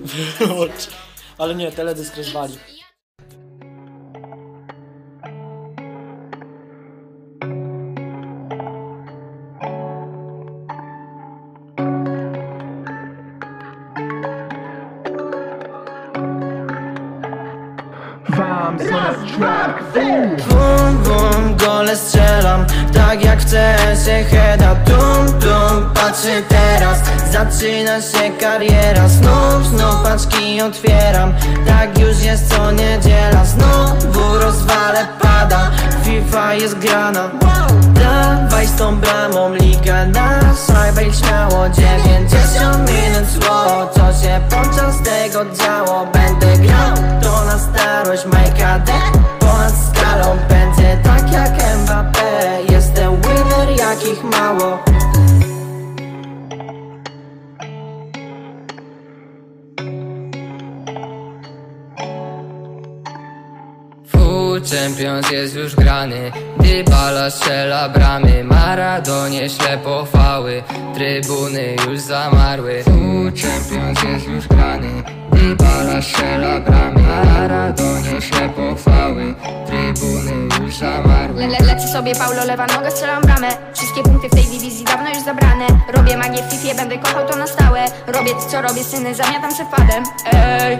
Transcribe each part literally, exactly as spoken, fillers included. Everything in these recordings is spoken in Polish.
Wyłącz. Ale nie, teledysk rozwali. Bum, bum, gole strzelam, tak jak w C S-ie heada. Tum, tum, patrzę teraz, zaczyna się kariera. Znów, znów paczki otwieram, tak już jest co niedziela. Znowu rozwalę pada, FIFA jest grana. Dawaj z tą bramą, liga nasza, wejdź śmiało. Dziewięćdziesiąt minut szło, co się podczas tego działo. Będę grał, to na starość Majka D. Ponad skalą pędzę tak jak Mbappé. Jestem winner jakich mało. Champions jest już grany, Dybala strzela bramy, Maradonie ślepo fały, trybuny już zamarły. Champions jest już grany, Dybala strzela bramy, Maradonie ślepo fały, trybuny już zamarły. Le lecę sobie Paulo, lewa noga, strzelam bramę. Wszystkie punkty w tej dywizji dawno już zabrane. Robię magię w fifie, będę kochał to na stałe. Robię to co robię, syny, zamiatam se wpadem. Ej.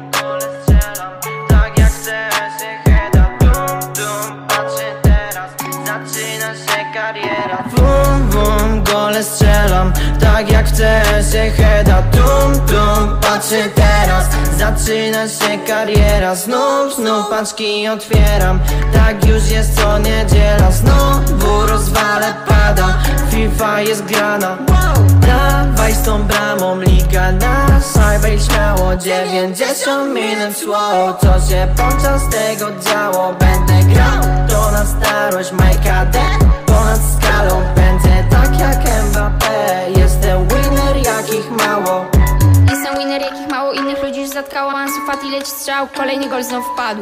Bum, bum, gole strzelam, tak jak w C S-ie heada. Tum, tum, patrzę teraz, zaczyna się kariera. Znów, znów paczki otwieram, tak już jest co niedziela. Znowu rozwalę pada, FIFA jest grana. Dawaj z tą bramą, liga nasza, wejdź śmiało. Dziewięćdziesiąt minut szło, co się podczas tego działo. Będę grał, to na starość Majka D. Ponad skalą pędzę tak jak Mbappé. Jestem winner jakich mało. Jestem winner jakich mało, innych ludzi już zatkało. Ansu Fati leci strzał, kolejny gol znów wpadł.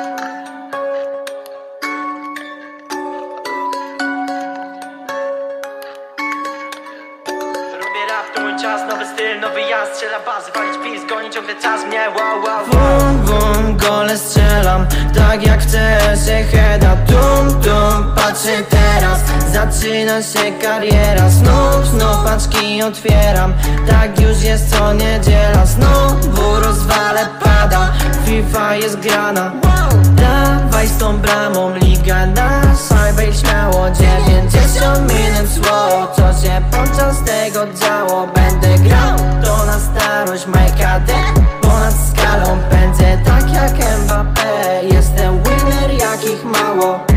To mój czas, nowy styl, nowy jazd. Strzela bazy, walić pis, goni ciągle czas mnie, wow, wow, wow. Bum, bum, gole strzelam, tak jak w C S-ie heada. Tum, tum, patrzę teraz, zaczyna się kariera. Znów, znów paczki otwieram, tak już jest co niedziela. Znowu rozwalę pada, FIFA jest grana. Dawaj z tą bramą, liga nasza, wejdź śmiało. Dziewięćdziesiąt minut szło, co się podczas tego działo. Będę grał, to na starość Majka D. Ponad skalą pędzę tak jak Mbappé. Jestem winner jakich mało.